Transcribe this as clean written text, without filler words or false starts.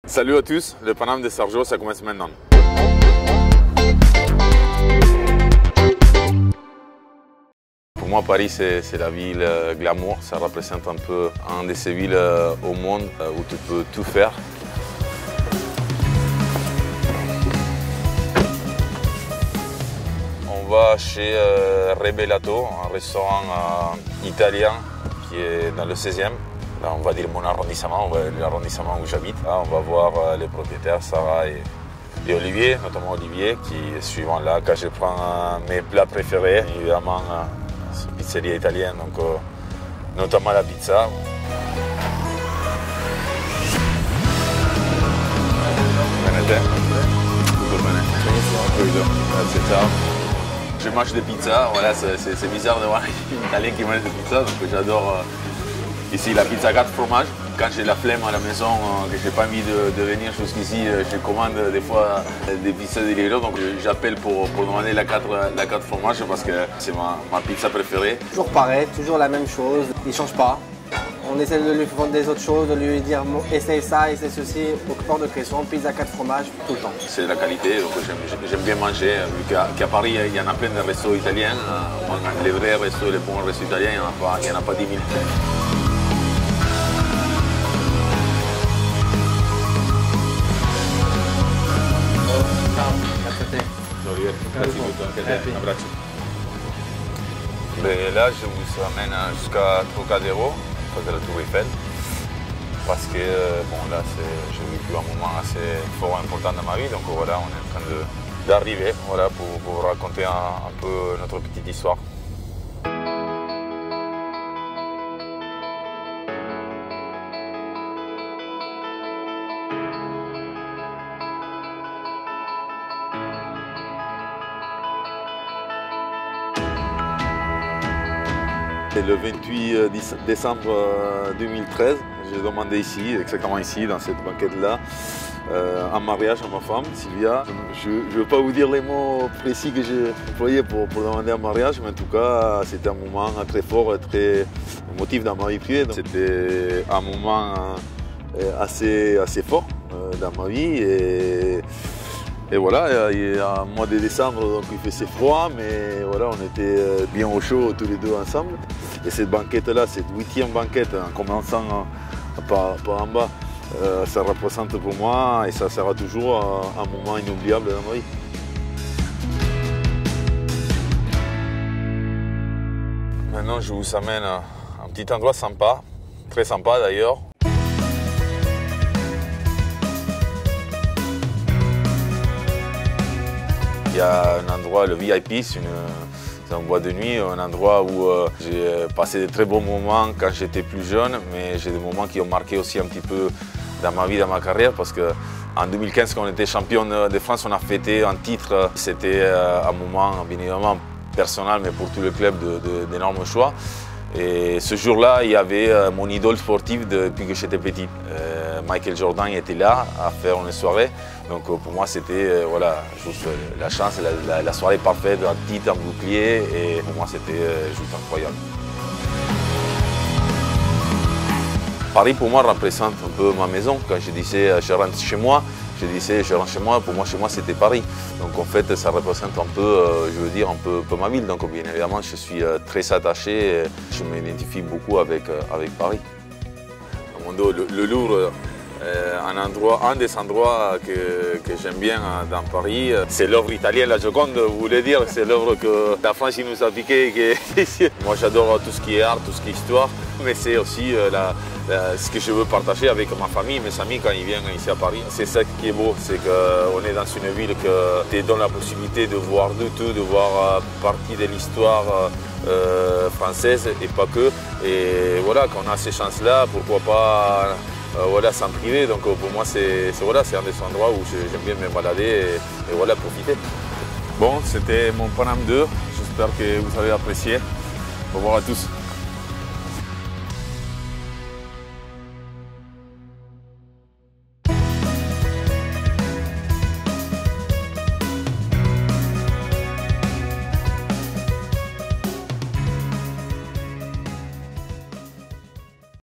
Salut à tous, le Paname de Sergio, ça commence maintenant. Pour moi, Paris, c'est la ville glamour. Ça représente un peu une de ces villes au monde où tu peux tout faire. On va chez Rebellato, un restaurant italien qui est dans le 16e. Là, on va dire mon arrondissement, l'arrondissement où j'habite. Là, on va voir les propriétaires, Sarah et Olivier, notamment Olivier, qui est suivant là. Quand je prends mes plats préférés, évidemment, c'est une pizzeria italienne, donc notamment la pizza. Je mange des pizzas, voilà, c'est bizarre de voir un Italien qui mange des pizzas, donc j'adore ici la pizza 4 fromages. Quand j'ai la flemme à la maison, que j'ai pas envie de venir jusqu'ici, je commande des fois des pizzas de livraison, donc j'appelle pour demander la 4 fromages parce que c'est ma pizza préférée. Toujours pareil, toujours la même chose, il ne change pas. On essaie de lui vendre des autres choses, de lui dire essaye ça, essaye ceci, hors de question, pizza 4 fromages, tout le temps. C'est la qualité, donc j'aime bien manger, vu qu'à Paris il y en a plein de restos italiens. Les vrais restos, les bons restos italiens, il n'y en a pas 10 000. Mais là, je vous amène jusqu'à Trocadéro, de la Tour Eiffel, parce que bon, là, j'ai vécu un moment assez fort important dans ma vie, donc voilà, on est en train d'arriver voilà, pour vous raconter un peu notre petite histoire. Le 28 décembre 2013, j'ai demandé ici, exactement ici, dans cette banquette-là, un mariage à ma femme, Sylvia. Je ne veux pas vous dire les mots précis que j'ai employés pour demander un mariage, mais en tout cas, c'était un moment très fort et très émotif dans ma vie privée. C'était un moment assez fort dans ma vie. Et voilà, il y a un mois de décembre, donc il faisait froid, mais voilà, on était bien au chaud tous les deux ensemble. Et cette banquette-là, cette 8e banquette, en commençant par en bas, ça représente pour moi et ça sera toujours un moment inoubliable dans ma vie. Maintenant, je vous amène à un petit endroit sympa, très sympa d'ailleurs. Il y a un endroit, le VIP, c'est un bois de nuit, un endroit où j'ai passé de très bons moments quand j'étais plus jeune, mais j'ai des moments qui ont marqué aussi un petit peu dans ma vie, dans ma carrière, parce qu'en 2015, quand on était champion de France, on a fêté un titre. C'était un moment, bien évidemment, personnel, mais pour tout le club, d'énormes choix. Et ce jour-là, il y avait mon idole sportive depuis que j'étais petit. Michael Jordan était là à faire une soirée. Donc pour moi, c'était voilà, juste la chance, la soirée parfaite, un titre, un bouclier. Et pour moi, c'était juste incroyable. Paris, pour moi, représente un peu ma maison. Quand je disais je rentre chez moi, je disais je rentre chez moi. Pour moi, chez moi, c'était Paris. Donc en fait, ça représente un peu, je veux dire, un peu ma ville. Donc bien évidemment, je suis très attaché. Je m'identifie beaucoup avec Paris. Le Louvre, un des endroits que j'aime bien dans Paris, c'est l'œuvre italienne, la Joconde, vous voulez dire, c'est l'œuvre que la France nous a piqué. Moi j'adore tout ce qui est art, tout ce qui est histoire, mais c'est aussi ce que je veux partager avec ma famille, mes amis quand ils viennent ici à Paris. C'est ça qui est beau, c'est qu'on est dans une ville qui te donne la possibilité de voir de tout, de voir partie de l'histoire française et pas que. Et voilà, quand on a ces chances-là, pourquoi pas voilà, s'en priver. Donc pour moi, c'est un des endroits où j'aime bien me balader et voilà, profiter. Bon, c'était mon Paname 2. J'espère que vous avez apprécié. Au revoir à tous.